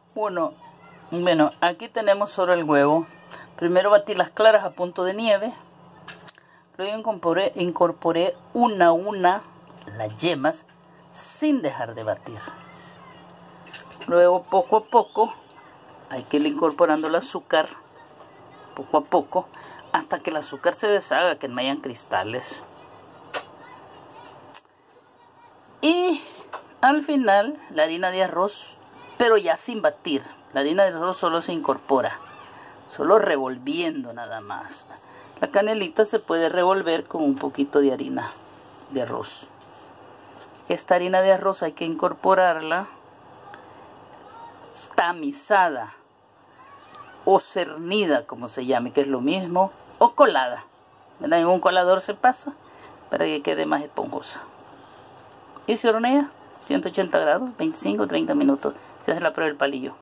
Bueno, aquí tenemos solo el huevo. Primero batí las claras a punto de nieve. Luego incorporé una a una las yemas sin dejar de batir. Luego poco a poco hay que ir incorporando el azúcar, poco a poco, hasta que el azúcar se deshaga, que no hayan cristales. Y al final la harina de arroz, pero ya sin batir. La harina de arroz solo se incorpora, solo revolviendo nada más. La canelita se puede revolver con un poquito de harina de arroz. Esta harina de arroz hay que incorporarla tamizada o cernida, como se llame, que es lo mismo, o colada. En un colador se pasa para que quede más esponjosa. Y se hornea 180 grados, 25-30 minutos. Se hace la prueba del palillo.